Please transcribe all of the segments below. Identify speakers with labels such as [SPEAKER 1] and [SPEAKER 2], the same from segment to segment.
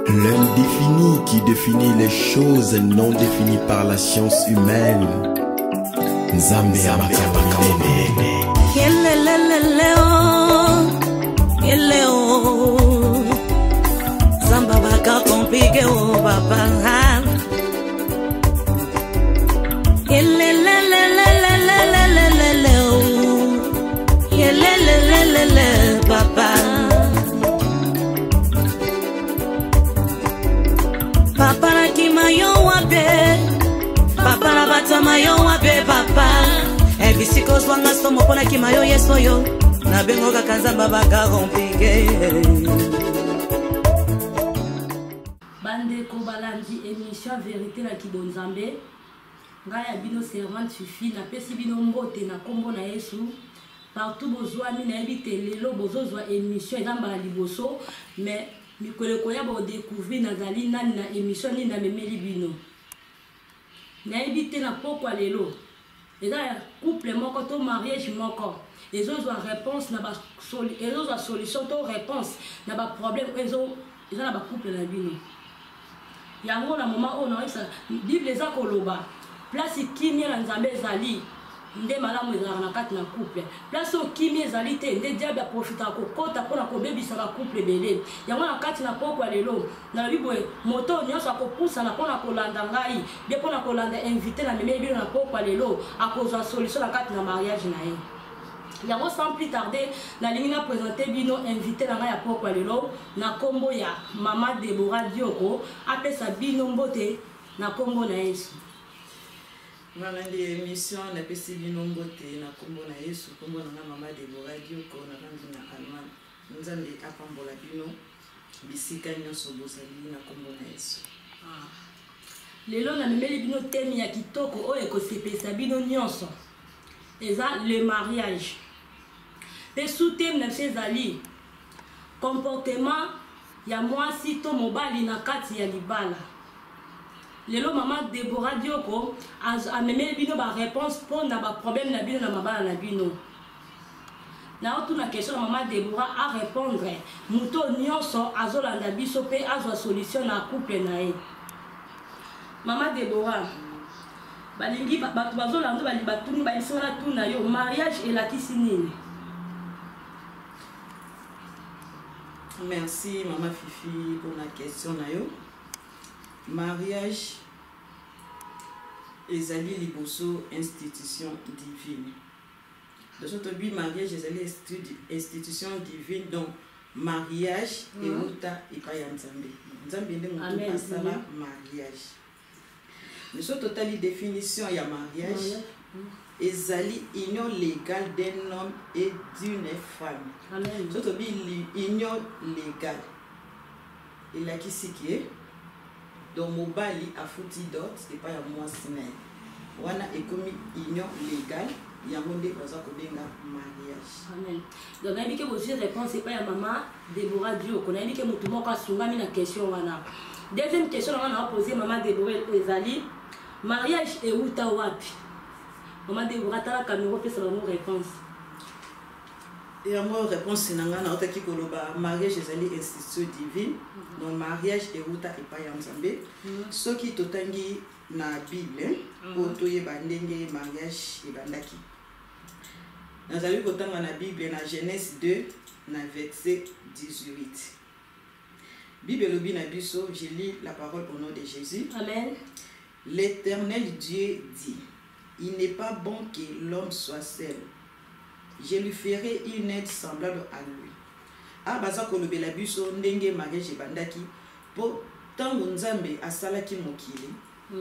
[SPEAKER 1] L'indéfini qui définit les choses non définies par la science humaine. Nzambe Amakamba Minene.
[SPEAKER 2] Zamba baka compliqué o papa. Papa. Papa na kimayo wabe. Papa na bata mayo wabe papa. Ebisiko swanga somo pona kimayo yeso yo. Na bengo kakanza baba ka compliqué.
[SPEAKER 3] Bande Kobalandi émission vérité la Kibonzambe. Ngaya bino servante suffit na pesi bino mbote na kombo na Yesu. Partout besoin mina ebite lelo bozozwa émission ezamba liboso mais mikolo koya ba découvrir nazali nani na émission ni na memeli bino. Na ebite na pokwa lelo. Eza couple moko to mariage moko. Ezozwa réponse na ba ezozwa solution to réponse na ba problème ezo na ba couple na bino. Yango na moment on a ça Bible eza koloba place kimia na Nzambe ezali nde malamu ezala na kati na couple place o kimia ezali te nde diable profita ko kota pona ko bebisa ka couple belé yango na kati na pokwa lelo na Bible moto nyonso akopusa na pona kolanda ngai be pona kolanda invité na meme bino na pokwa lelo akozwa solution na kati na mariage na ye. Yango sans plus tarder na lingi na présenter bino invité na ya pokwa lelo na kombo ya Mama Deborah Dioko apesa bino mbote na kombo na Yesu.
[SPEAKER 2] Voilà l'émission na pesi bino mbote na kombo na Yesu kombo na Mama Deborah Dioko na rangi na Alman. Nzambe apambola bino bisika nyonso bozali na kombo na Yesu.
[SPEAKER 3] Lelo na memeli bino temi ya kitoko oyo ekosepesa bino nyonso. Eza le mariage. Le sous-thème na ezali comportement ya mwasi to mobali na kati ya libala. Lelo Mama Deborah Dioko amemeli bino ba réponse pour na ba problème na bino na mabala na bino. Na otu na question na Mama Deborah a répondre muto nyonso azolanda biso pe azwa solution na couple na ye. Mama Deborah balingi bato bazolanda bali batuni balisana tuna yo mariage elakisi nini?
[SPEAKER 2] Merci Maman Fifi pour la question na yo. Mariage ezali liboso institution divine. De ce tobi mariage ezali institution divine donc mariage euta ipaya Nzambe. Nzambe nde mutu asala mariage. Mais ce total définition ya mariage ezali union légale d'un homme et d'une femme. Amen. Ce tobi union légale. Il a qui sikie donc mobali a fouti dot et pas ya moi sinaï. Wana ekomi union légale ya monde baza ko benga mariage.
[SPEAKER 3] Amen. Donc na bike bosi réponse c'est pas ya Mama Deborah Dioko. Na bike mutu moko asungami na question wana. Deuxième question on a posé Mama Deborah ezali mariage et uta wapi? Mama Deborah tala caméra pe ça la réponse.
[SPEAKER 2] Et à moi réponse nanga na otaki koloba mariage ezali institution divine donc mariage et uta et pas ya Nzambe. Ce qui totangi na Bible otoye bandenge mariage et bandaki. Nazali kotanga na Bible na Genèse 2 na verset 18. Bible lobi na biso, je lis la parole au nom de Jésus.
[SPEAKER 3] Amen.
[SPEAKER 2] L'Éternel Dieu dit, il n'est pas bon que l'homme soit seul. Je lui ferai une aide semblable à lui. Ah, baza kolobe la biso ndenge mariage bandaki po tango Nzambe asalaki mokili.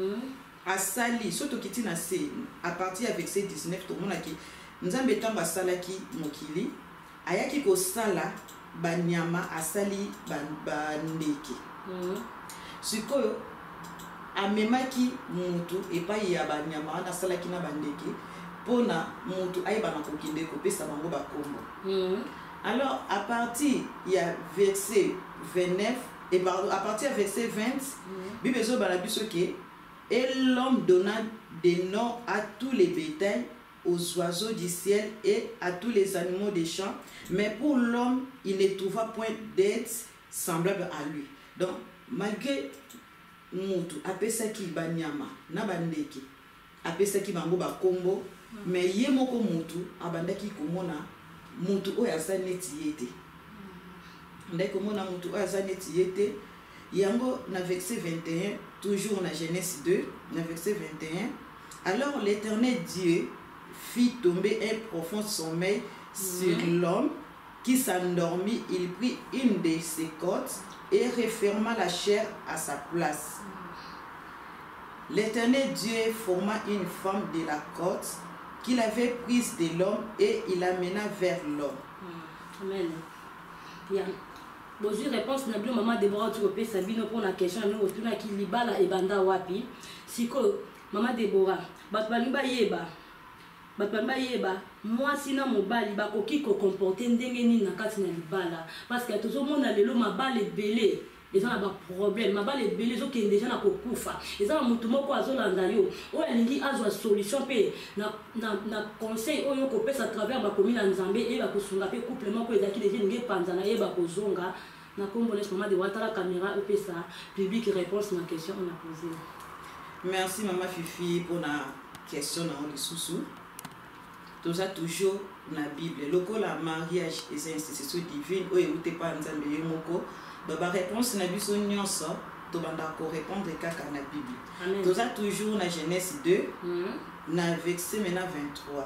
[SPEAKER 2] Asali soto kiti na se à partir avec verset 19 to monaki Nzambe tango asalaki mokili ayaki ko sala banyama asali bandeke. Sikoyo amemaki mutu epai ya banyama wana salaki na bandeke pona mutu ayeba na kokinde ko pesa bango bakombo. Alors à partir ya verset 29 et pardon à partir verset 20 Bible zo bala biso ke et l'homme donna des noms à tous les bétails, aux oiseaux du ciel et à tous les animaux des champs, mais pour l'homme il ne trouva point d'aide semblable à lui. Donc malgré mutu apesaki banyama na bandeki apesaki bango bakombo mais ye moko mutu abandaki komona mutu oyo aza neti ye te ndaki komona mutu oyo aza neti ye te yango na verset 21 toujours na Genèse 2 na verset 21 alors l'Éternel Dieu fit tomber un profond sommeil sur l'homme qui s'endormit. Il prit une de ses côtes et referma la chair à sa place. L'Éternel Dieu forma une femme de la côte qu'il avait prise de l'homme et il l'amena vers l'homme.
[SPEAKER 3] Amen. Bien. Bonjour, réponse na bien maman Déborah tu peux Sabino pour la question nous autour qui libala et banda wapi. Siko maman Déborah, batbalimba yeba. Batbalimba yeba. Moi sina mobali bakoki ko comporter ndenge nini na kati na libala parce que tout le monde a lelo mabale belé. Les gens ont des problèmes, ma balle est belle, les gens qui sont déjà dans le koufa. Les gens ont tout à Zolandayo. Ou elle dit à une solution, na conseil, ou yon kopes à travers ma commune en Zambie et va kusunga pe couplement ko ezaki les gens panzana et ba kozonga na kombo les maman de watala caméra ou pesa public réponse na question on a posé.
[SPEAKER 2] Merci maman Fifi pour la question na on sous. Tout ça toujours na Bible. Le la mariage et c'est institution divine ou écoutez pas Nzambe yemoko. La réponse na biso nyonso to banda ko répondre kaka na Bible.
[SPEAKER 3] Amen.
[SPEAKER 2] Tout ça toujours na Genèse 2 na verset maintenant 23.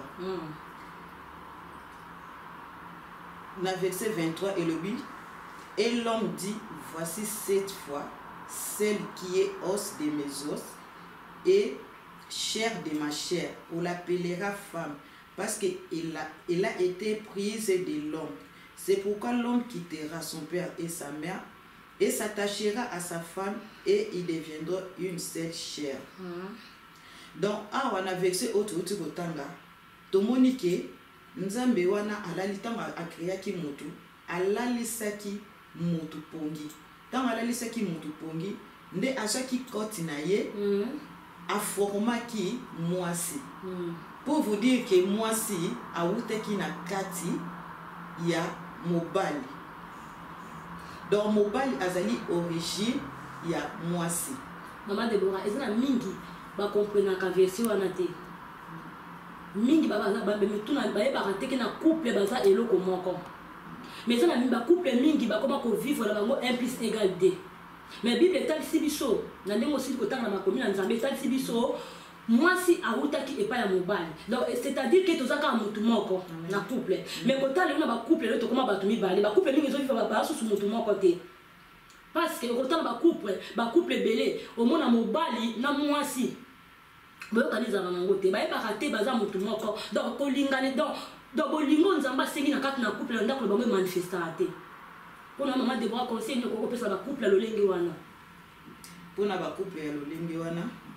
[SPEAKER 2] Na verset 23 et le but et l'homme dit voici cette fois celle qui est os de mes os et chair de ma chair, on l'appellera femme parce qu'elle a été prise de l'homme. C'est pourquoi l'homme quittera son père et sa mère et s'attachera à sa femme et ils deviendront une seule chair. Donc, on a vexé autre tanga. Tomonike, Nzambe wana alali tanga akria ki mutu, alali saki mutu pongi. Tanga alali saki mutu pongi, nde asaki koti na ye, a forma ki mwasi. Pour vous dire que mwasi a wuteki na kati ya mobali. Donc mobali azali origine ya mwasi.
[SPEAKER 3] Maman Déborah, est-ce que mingi ba comprendre ka version wana te? Mingi ba metuna ba ba teke na couple baza eloko moko. Mais ça na mingi ba couple mingi ba comment ko vivre la bango 1 + = 2. Mais Bible est si biso na ndenge aussi ko tanga na commune Nzambe si biso mwasi autaki epa ya mobali. Donc c'est-à-dire que tozaka mutu moko na couple. Mais ko tala na ba couple le to koma batu mibale. Ba couple mingi zo vivre ba susu mutu moko te. Parce que ko tala ba couple belé au mona mobali na mwasi. Boyo kaniza na ngote ba eba raté baza mutu moko. Donc ko lingane donc bolingo Nzamba sengi na kati na couple na ndako bango manifestate. Pour na maman Déborah conseil ko ko pesa ba couple lolenge wana.
[SPEAKER 2] Pour na ba couple ya lolenge wana.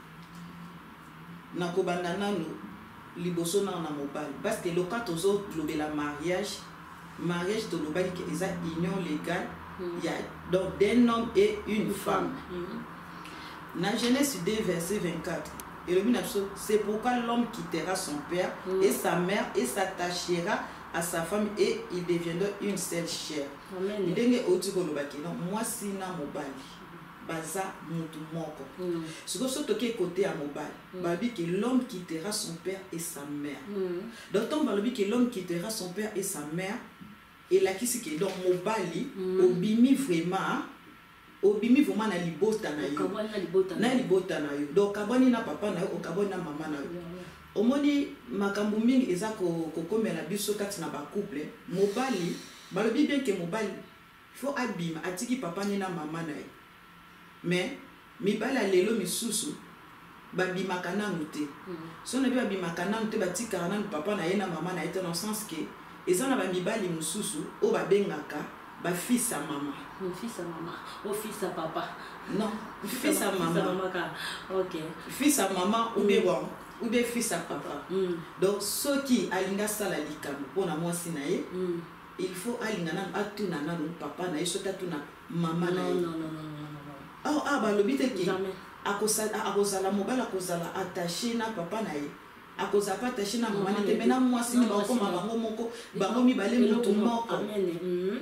[SPEAKER 2] Na kobanda nanu liboso na mobali parce que le cas tozo global mariage to lobali que eza union légale il y a donc d'un homme et une femme. Na Genèse 2 verset 24 et le c'est pourquoi l'homme quittera son père et sa mère et s'attachera à sa femme et ils deviendront une seule chair. Amen. Ndenge otiko lobaki non moi sina mobali baza mutu moko. Ce que surtout côté à mobile, babi que l'homme quittera son père et sa mère. D'autant babi que l'homme quittera son père et sa mère et là qui c'est que donc mobali obimi vraiment na libota na yo. Na libota na yo. Donc kaboni na papa na yo, kaboni na mama na yo. Omoni makambo mingi eza ko komela biso kati na ba couple, mobali balobi bien que mobali faut abima atiki papa ni na mama na yo. Mais mibala lelo misusu babimaka nanu te. So na babimaka nanu te batika nanu papa na ye na mama na ye dans le sens que eza na ba mibali mususu o babengaka ba fils à maman.
[SPEAKER 3] Mon fils à maman, au fils à papa.
[SPEAKER 2] Non, fils à maman.
[SPEAKER 3] OK.
[SPEAKER 2] Fils à maman ou bien bon, ou bien fils à papa. Donc ceux qui alinga sala likambo pona mwasi na ye, il faut alinga nanu atuna nanu papa na ye so tatuna mama na ye.
[SPEAKER 3] Non.
[SPEAKER 2] Bah le but est que akozala mobile akozala attaché na papa na ye akozala pas attaché na maman na te maintenant moi si ba koma bango moko bango mibale mutu moko.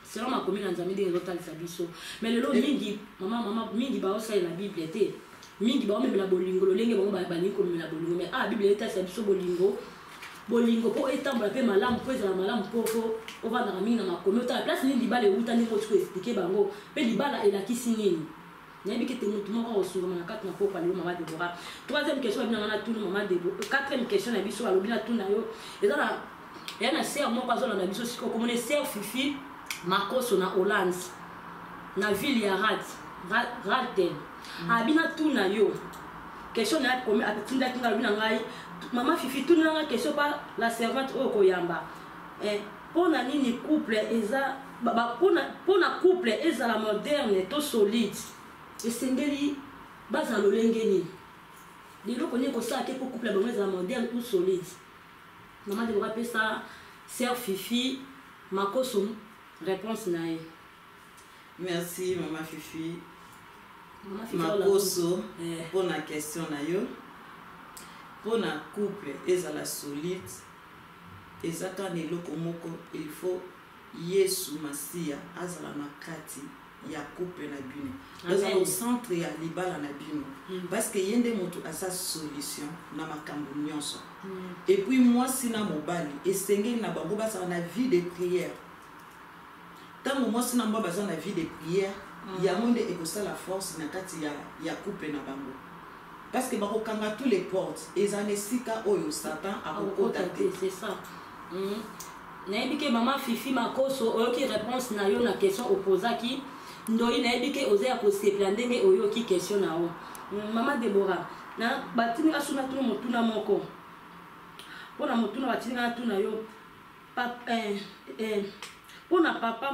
[SPEAKER 3] selon ma commune nzambe ndenge ezotalisa biso mais lelo mingi mama mingi baosalela bible te mingi baomemela bolingo lolenge bango balingi komemela bolingo mais bible etalisa biso bolingo mpo etambola mpe malamu mpo ezala malamu mpo ovandaka mingi na makomi otala place nini libala euta ndenge oti koexplike bango mpe libala elakisi nini nayebi ke te motu moko akosungama na kati na pokwa lelo mama Debora. Troisième question babinanga na tunu mama Debora. Quatrième question na biso alobi na tunu na yo eya na ser moko azolanda biso sikoyo komona ser Fifi Makoso na Hollande na ville ya Radden abi na tunu na yo question na atindaki nga alobi na ngai mama Fifi tunu nanga question pa la servante oyo koyamba mpona nini couple eza mpona couple ezala moderne to solide esengeli bazala lolenge nini leloko nini kosala te mpo couple ya bango ezala moderne ou solide mama Debora apesa ser Fifi Makoso réponse na ye.
[SPEAKER 2] Merci mama Fifi Makoso mpona question na yo. Mpona couple ezala solide ezaka na eloko moko il faut Yesu Masia azala na kati ya couple na bino azala au centre ya libala na bino parce que yende moto asa solution na makambo nyonso et puis mwasi na mobali esengeli na bango bazala na vie de prière ntango mwasi na mbo bazala na vie de prière yango nde ekosala force na kati ya couple na bango parce que bakokanga tous les portes ezala esika oyo Satan akokota te.
[SPEAKER 3] C'est ça. Nayebi ke mama Fifi Makoso oyoki réponse na yo na question opposaki ndoi nayebi ke oza ya kosepela ndenge oyoki question na yo. Mama Debora na batini asuna tuna motuna moko mpona motuna batini na tuna yo mpona papa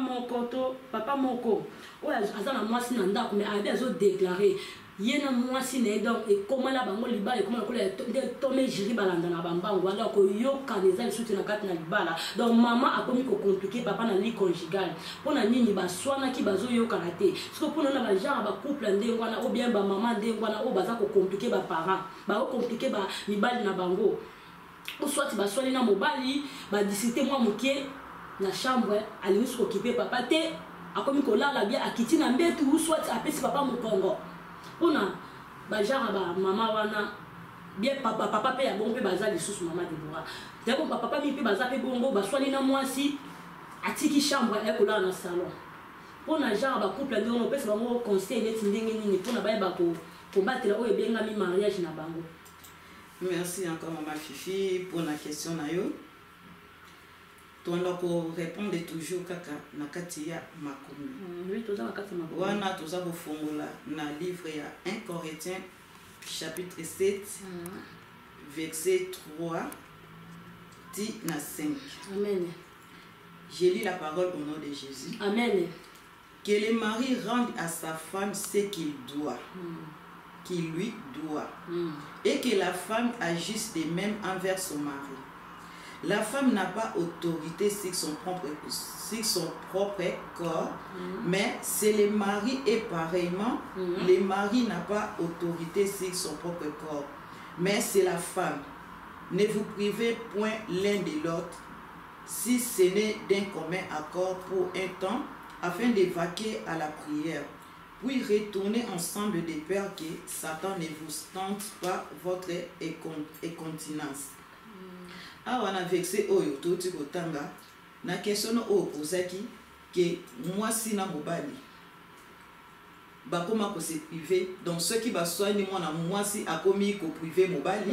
[SPEAKER 3] moko oyo aza na mwasi na ndako mais abi azodeklare ye na mwasi na ye donc ekomala bango libala ekomala kola nde tome jiri balanda na bambango wana koyokana eza lisusu te na kati na libala donc mama akomi kokomplike papa na lit conjugal mpona nini baswanaki bazoyokana te siko mpona na bagenre bacouple ndenge wana ou bien bamama ndenge wana oyo baza kokomplike baparent bakokomplike mibali na bango ou soit baswani na mobali badisite mwa moke na chambre alingi kokipe papa te akomi kolala bien akiti na mbetu ou soit apesi papa mokongo mpona bagenre bamama wana bien papa mpe ya bongo mpe baza lisusu mama Debora donc papa mi mpe baza mpe bongo baswani na mwasi atiki chambre ekolala na salon mpona genre bacouple ndenge wana opesa bango conseil neti ndenge nini mpona bayeba kobatela oyo ebengami mariage na bango.
[SPEAKER 2] Merci encore mama Fifi pour la question na yo. Tondako répondre toujours kaka na kati ya makomi.
[SPEAKER 3] Oui, toza na kati makomi.
[SPEAKER 2] Wana toza kofongola na livre ya 1 Corinthiens chapitre 7 verset 3 dit na 5.
[SPEAKER 3] Amen.
[SPEAKER 2] Je lis la parole au nom de Jésus.
[SPEAKER 3] Amen.
[SPEAKER 2] Que le mari rende à sa femme ce qu'il doit, qu'il lui doit, et que la femme agisse de même envers son mari. La femme n'a pas autorité sur son propre corps, mais c'est le mari et pareillement, le mari n'a pas autorité sur son propre corps, mais c'est la femme. Ne vous privez point l'un de l'autre, si ce n'est d'un commun accord pour un temps, afin de vaquer à la prière, puis retourner ensemble de peur que Satan ne vous tente pas votre incontinence. Awa na verset oyo toti kotanga na question oyo posaki que mwasi na mobali bakoma ko se priver donc ceux qui baswani mwana mwasi akomi ko priver mobali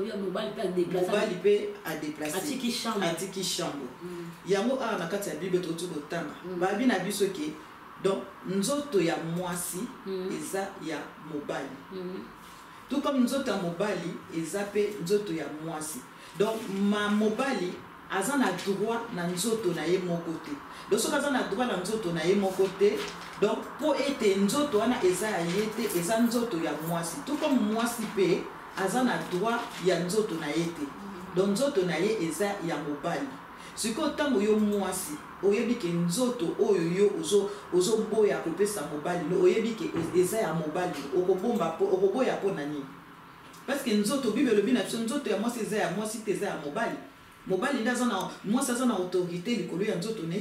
[SPEAKER 2] pe a déplacer atiki chambre yango a na kati ya Bible toti kotanga babi na biso ke donc nzoto ya mwasi eza ya mobali tout comme nzoto ya mobali eza pe nzoto ya mwasi. Donc, ma mobali aza na droit na nzoto na ye moko te. Donc, soki aza na droit na nzoto na ye moko te, donc po ete nzoto wana eza ya ye te, eza nzoto ya mwasi. Tout comme mwasi pe aza na droit ya nzoto na ye te. Donc, nzoto na ye eza ya mobali. Siko tango yo mwasi, oyebi ke nzoto oyo yo ozo boya kopesa mobali, no oyebi ke eza ya mobali, okoboya po na nini? Parce que nzoto Bible le bina nzoto ya mwasi eza ya mwasi te eza ya mobali. Mobali ndaza na mwasi aza na autorité likolo ya nzoto nete.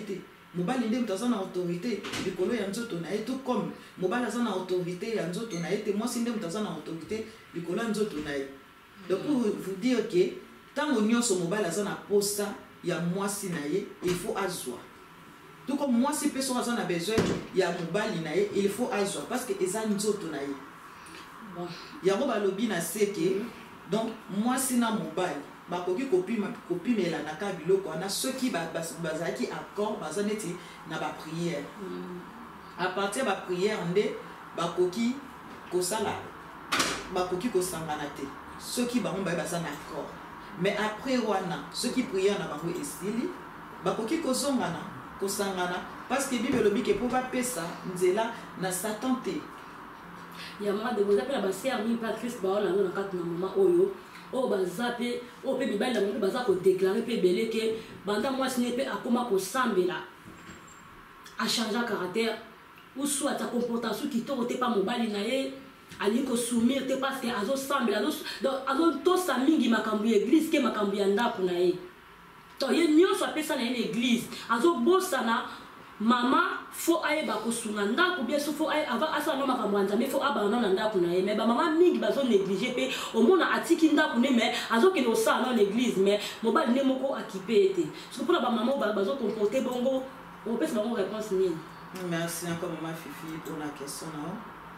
[SPEAKER 2] mobali nde moto aza na autorité likolo ya nzoto na ye, tout comme mobali aza na autorité ya nzoto na ye te, mwasi nde moto aza na autorité likolo ya nzoto na ye. Donc pour vous dire que ntango nyonso mobali aza na posa ya mwasi na ye, il faut azwa. Tout comme mwasi pe so aza na besoin ya mobali na ye, il faut azwa parce que eza nzoto na ye. Yango balobi na seke, donc mwasi na mobali bakoki kopimela na ka biloko wana soki bazalaki accord baza neti na ba prière. À partir ba prière nde bakoki kosala bakoki kosangana te soki bango baza na accord. Mais après wana soki prière na bango esili bakoki kozongana kosangana parce que Bible lobi ke po ba pesa nzela na Satan te.
[SPEAKER 3] Ya mama de boza pe la baser ni pa Christ ba ona na kati na mama oyo o baza pe o pe bibali na bango baza ko déclarer pe belé ke banda mwasi ne pe akoma ko sambela a changer caractère ou soit ta comportation qui to te pas mobali na ye ali ko soumettre te parce que azo sambela azo to sa mingi makambu église ke makambu ya ndako na ye to ye nyonso apesa na ye église azo bosana mama fo aye bakosunga ndako bien so fo aye ava asa no makambo nzambe fo abana na ndako na ye mais ba mama mingi bazo négliger pe omona atiki ndako ne mais azo ke no sa na l'église mais mobali ne moko akipe ete so pour ba mama bazo comporter bongo on peut se donner réponse ni.
[SPEAKER 2] Merci encore maman Fifi pour la question là.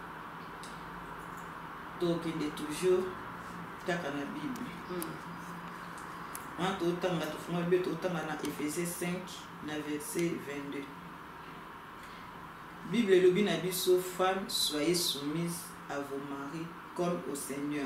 [SPEAKER 2] Donc il est toujours kaka na Bible. Quand autant na tufuma Bible autant na Éphésiens 5 na verset 22. Bible lobi na biso femmes soyez soumises à vos maris comme au Seigneur.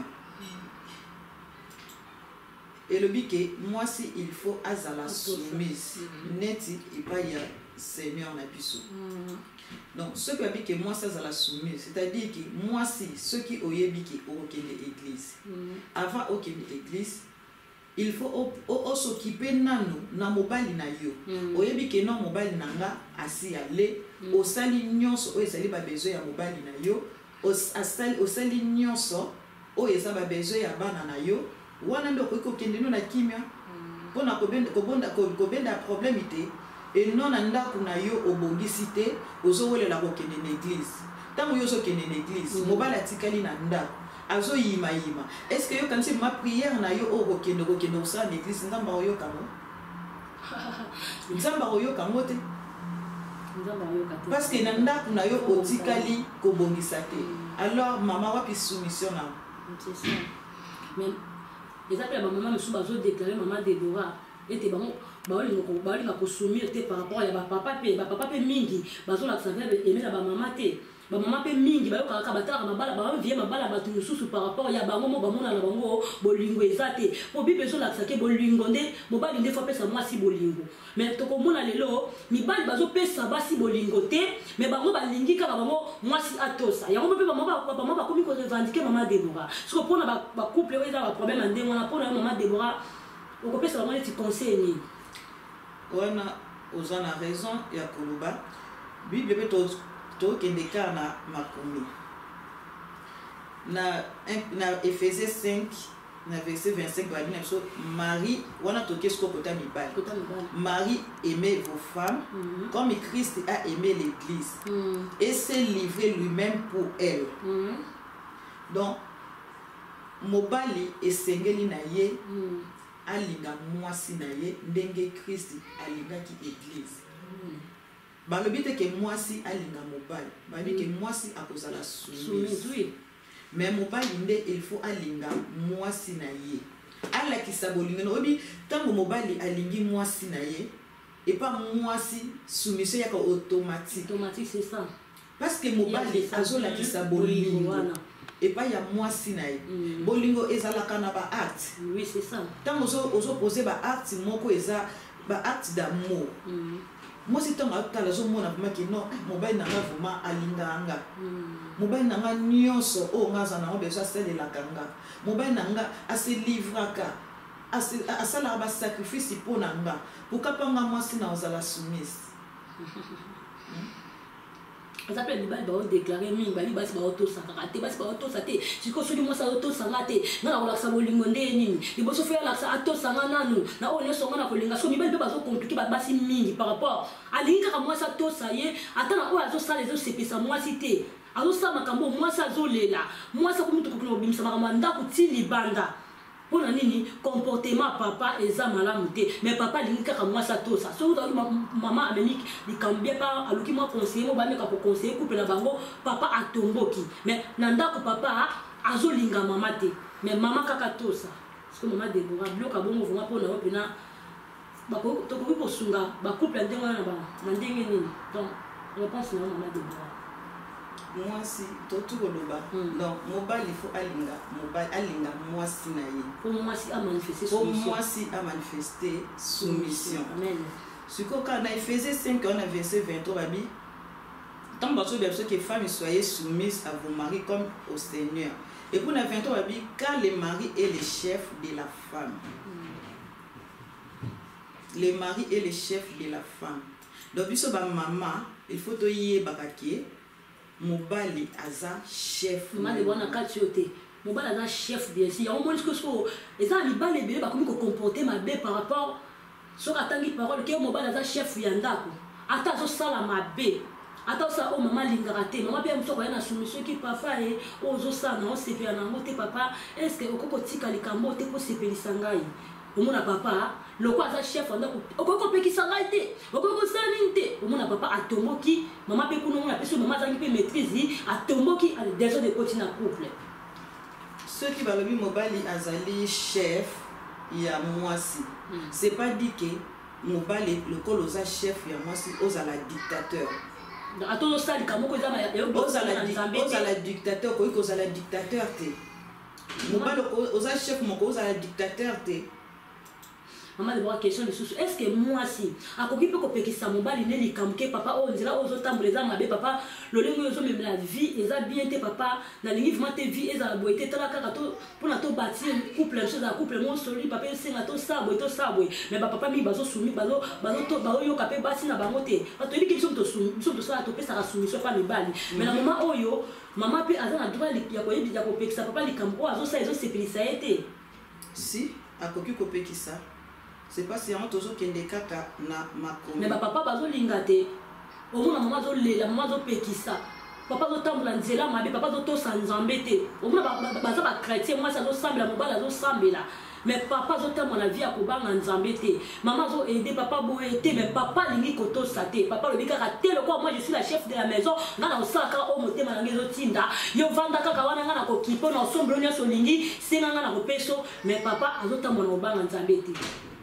[SPEAKER 2] Et le bique moi si il faut azala soumise neti et pas ya Seigneur na biso. Donc ce qui a dit que moi ça azala soumise, c'est-à-dire que moi si ceux qui oyebi ki okende église. Avant okende église, il faut s'occuper nano na mobali na yo. Oyebi ke non mobali nanga asi ale o sali nyonso o esali ba besoin ya mobali na yo, o sali nyonso o esa ba besoin ya bana na yo. Wana ndo ko kende no na kimia pona kobenda problème ite et non na ndako na yo obongisi te ozowelela ko kende na église. Tango yo so kende na église mobali atikali na ndako azo yima. Est-ce que yo quand c'est ma prière na yo o kende au sein de l'église nzamba oyo kamo? Nzamba oyo kamo te. Parce que na ndako na yo otikali ko bongisa te. Alors maman wapi soumission na?
[SPEAKER 3] C'est ça. Mais les appels à maman me sont déclaré maman Déborah était bon baoli na kosumir te par rapport ya papa pe mingi bazo na savoir aimer na maman te ba maman pe mingi ba yoka batala mabala ba vie mabala batu susu par rapport ya bango mo bamona na bango bolingo ezate po bible so la sake bolingo nde mo bali nde fa pesa moi si bolingo mais to ko mona lelo mi bali bazo pesa ba si bolingo te mais bango balingi ka bango moi si atosa yango pe maman ba komi ko revendiquer maman Déborah so pona ba couple eza ba problème ndenge wana pona maman Déborah o ko pesa bango ti conseil ni
[SPEAKER 2] wana ozana raison ya koloba bible pe to kendeka na makomi na Éphésiens 5 na verset 25 ba bina so Marie wana to kesko kota mibali Marie aimez vos femmes comme Christ a aimé l'église et s'est livré lui-même pour elle. Donc mobali esengeli na ye alinga mwasi na ye ndenge Christ alingaki église. Balobi te ke mwasi alinga mobali, balobi ke mwasi akozala soumise. Mais mobali nde il faut alinga mwasi na ye. Ala kisa bolinga no obi tango mobali alingi mwasi na ye et pas mwasi soumission yaka automatique.
[SPEAKER 3] Automatique c'est ça.
[SPEAKER 2] Parce que mobali azola kisa bolingo. Et pas ya mwasi na ye. Bolingo ezalaka na ba acte.
[SPEAKER 3] Oui, c'est ça.
[SPEAKER 2] Tant ozo poser ba acte moko eza ba acte d'amour. Moi c'est tant atala zo mona vraiment que non mobile nanga vraiment alinganga. Mobile nanga nyonso o ngaza na besoin celle la kanga. Mobile nanga ase livraka. Asala ba sacrifice pour nanga. Pour kapanga mwasi na ozala soumise.
[SPEAKER 3] ça peut libali ba déclarer mingi bali basi ba auto sakate basi ba auto sate siko soli mo sa auto sangate na la sa bolingo nde nini liboso fe la sa auto sangana nanu na o nyonso ngana kolinga so mibali pe bazo compliquer ba basi mingi par rapport alingi kaka moi sa to sa ye atana o azo sa les autres sepesa moi cité azo sa makambo moi sa zo lela moi sa komuto kokino bimisa makambo ndako ti libanda. Pour nini comportement papa eza malamu te mais papa lingi kaka moi sa to sa so maman ameni likambia pa aluki moi conseiller mo ba meka pour conseiller couple na bango papa atomboki mais nandako papa azolinga mama te mais mama kaka to sa parce que maman Deborah bloka bongo vraiment pour na opena bako to ko pour sunga ba couple ndengo na ba ndenge nini donc réponse na maman Deborah.
[SPEAKER 2] Moi si tout koloba donc mobile il faut alinga moi si na ye
[SPEAKER 3] pour moi si a manifester
[SPEAKER 2] soumission pour moi si a manifester soumission. Amen. Ce que quand on a Ephésiens 5 on a verset 23 babi tant baso bien que femmes soyez soumises à vos maris comme au Seigneur et pour la 23 babi car le mari est le chef de la femme. Le mari est le chef de la femme donc biso ba maman il faut to yé bakaki mobali aza chef
[SPEAKER 3] mobali wana kati yote mobali aza chef bien sûr on montre que so eza libale belé ba komi ko comporter mabe par rapport so atangi parole que mobali aza chef ya ndako ata zo sala mabe ata sa o mama lingara te mama pe msoko yana soumission ki papa e o zo sala na o sepela na ngote papa est-ce que okoko tika likambo te ko sepelisa ngai omona papa loko aza chef ndako okoko pekisa ngai te okoko sani te omona papa atomoki mama pe kuno mona peso mama zangi pe maîtrise atomoki a déjà de continent couple
[SPEAKER 2] ceux qui balobi mobali azali chef ya mwasi c'est pas dit que mobali lokolo oza chef ya mwasi ozala dictateur
[SPEAKER 3] atozo sali kamoko ezama
[SPEAKER 2] ozala dictateur koki ozala dictateur te mobali oza chef moko ozala dictateur te.
[SPEAKER 3] Maman de voir question de sous est-ce que moi si akoki pe ko pekisa mobali ne likamke papa o nzela ozo tamboleza mabe papa lolengo ozo même la vie eza bien te papa na lingi vraiment te vie eza boité tala kaka to pour na to bâtir couple chose à couple mon soli papa senga to sabwe mais papa mi bazo soumis bazo to ba yo kapé basi na bango te to yiki biso to soumis biso to sala to pesa ka soumission pa mibali mais na maman oyo maman pe azana droit ya ko yebi ya ko pekisa papa likamko azo sa ezo sepelisa ete
[SPEAKER 2] si akoki ko pekisa. C'est pas si on toujours kende kaka na makomi.
[SPEAKER 3] Mais papa bazo lingate. Omona mama zo lela, mama zo pekisa. Papa zo tambola nzela mabe, papa zo to sanzambe te. Omona baza ba chrétien, moi ça zo sambela, mobala zo sambela. Mais papa zo tambola vie akobanga nzambe te. Maman zo aider papa boye te, mais papa lingi koto sate. Papa le bika te le quoi moi je suis la chef de la maison. Ngana osaka o motema na ngezo tinda. Yo vanda kaka wana ngana ko kipo na sombre nya so lingi, senga ngana ko peso, mais papa azo tambola obanga nzambe te.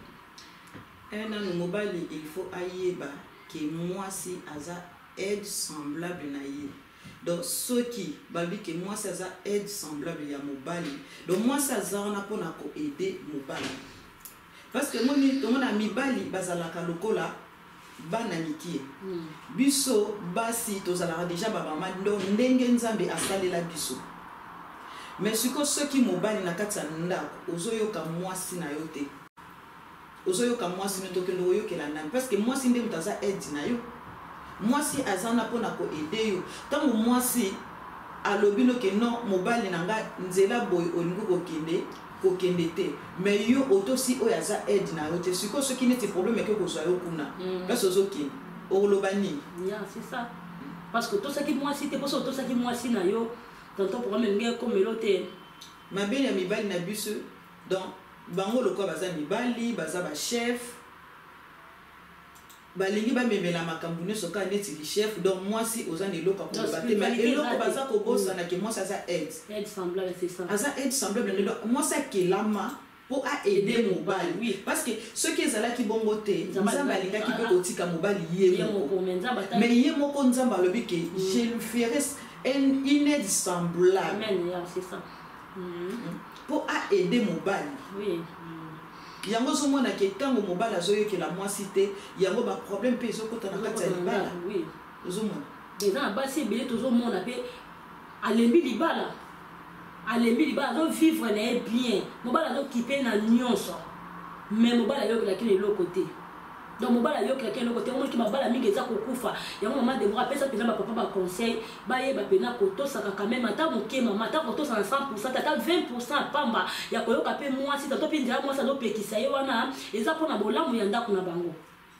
[SPEAKER 2] Un an mobile il faut ayeba que moi si aza aide semblable na ye donc ceux qui babi que moi ça aza aide semblable ya mobile donc moi ça aza on a pour ko aider mobile parce que moi ni to mona mibali bazalaka lokola bana mikie biso basi tozalaka déjà ba mama ndo ndenge nzambe asalela biso mais ceux qui mobile na kati ya ndako ozoyoka mwasi na yo te ozoyoka mwasi ne tokendo oyokela nani parce que mwasi nde mutaza aide na yo mwasi azana pona ko aider yo tango mwasi alobino ke non mobali nanga nzela boy olingo kokende te mais yo otosi oyaza aide na yo te siko ce qui n'est problème que ko soyo kuna parce ozokini olobani
[SPEAKER 3] ya c'est ça parce que tout ça qui mwasi te poso tout ça qui mwasi na yo dans ton programme ngé comme melote
[SPEAKER 2] mabeli ya mibali na biso donc bango lokwa baza mibali baza ba chef balingi ba memela makambu nyonso ka neti li chef donc moi si oza ne loka ko baté mais eloko baza ko bossa na ke moi ça aide
[SPEAKER 3] semblable c'est ça
[SPEAKER 2] aza aide semblable moi ça ke lama pour aider mobali oui parce que ceux qui ezala ki bongo te nzamba linga ki pe kotika mobali yemo mais yemo ko nzamba lobi ke je lui ferai une aide semblable
[SPEAKER 3] amen c'est ça
[SPEAKER 2] pour aider mobali
[SPEAKER 3] oui
[SPEAKER 2] yango zo mona ke tango mobali azoyo ke la mwasi te yango ba problème pe ezokota na kati ya libala
[SPEAKER 3] oui
[SPEAKER 2] zo mona
[SPEAKER 3] déjà basi belé toujours mona pe alembi libala zo vivre na bien mobali zo kipe na nyonso mais mobali yo la kile lo côté donc mobala yo quelqu'un le côté on qui mabala mingi eza kokufa yango maman de moi pesa pesa papa ba conseil ba ye ba pena koto saka quand même ata moke maman ata koto 100% ata 20% pamba ya koyoka pe moi si tato pe ndira moi ça do pekisa ye wana eza pona bolamu ya ndako na bango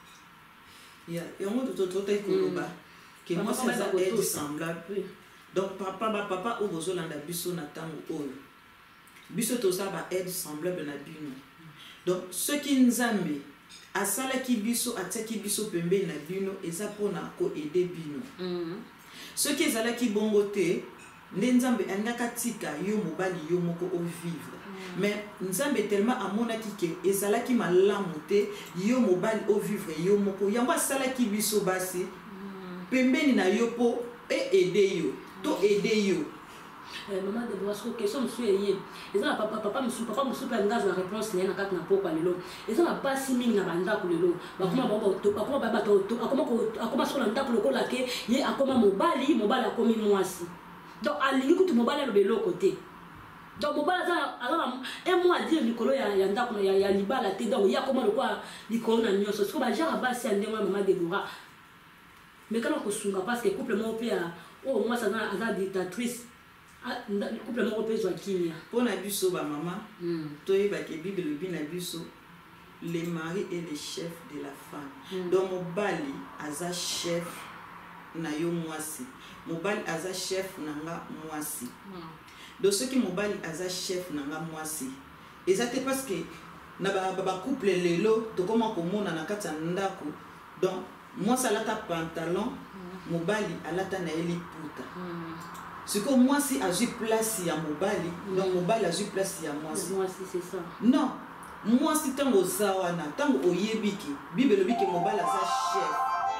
[SPEAKER 2] ya yango toto te koloba que moi ça est semblable donc papa o bozolanda biso na tango oyo biso to ça ba aide semblable na bino donc ce qui nzambe asala ki biso ataki biso pembe na bino eza pona ko aider bino ce qui ezala ki bongo te nzambe andaka tika yo mobali yo moko o vivre mais nzambe tellement amonaki ke ezala ki malamu te yo mobali o vivre yo moko yango asala ki biso basi pembe na yo po aider yo to aider yo
[SPEAKER 3] maman de voir ce question monsieur yé ezala papa monsieur pe ngaz na réponse na kati na poko lelo ezala basi mingi na banda ko lelo bakoma baba to akoma so na ndako lokola ke ye akoma mobali akomi mwasi donc alingi kutu mobali lo belo côté donc mobali za alors un mois dire likolo ya ndako ya libala te donc ya akoma lokwa likolo na nyoso siko ba jara basi ande maman de voir mais quand on sunga parce que couple mo pe oh moi ça na aza dictatrice couple moko pe zwa kimia
[SPEAKER 2] pona biso ba mama toyeba ke bible bina biso le mari est le chef de la femme donc mobali aza chef na yo mwasi mobali aza chef nanga mwasi donc ce qui mobali aza chef nanga mwasi ezate parce que na ba couple lelo to koma komona na kati ndako donc mwasi alata pantalon mobali alata na eli puta ce que moi si a eu place ya mobali donc mobali a eu place ya moi
[SPEAKER 3] c'est ça
[SPEAKER 2] non moi si tango zawana tango oyebiki bible biki mobali aza chef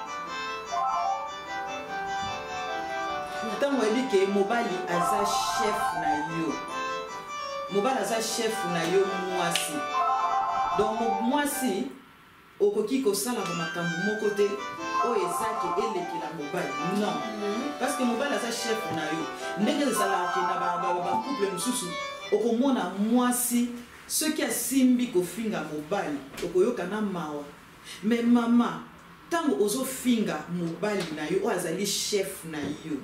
[SPEAKER 2] tango oyebiki mobali aza chef na yo mobali aza chef na yo mwasi donc mwasi okoki kosala makambo moko te o ezaki eleki la mobali non parce que mobali aza chef na yo ndenge ezalaki na ba couple mususu okomona mwasi soki asimbi kofinga mobali okoyoka na mawa mais mama tango ozofinga mobali na yo o azali chef na yo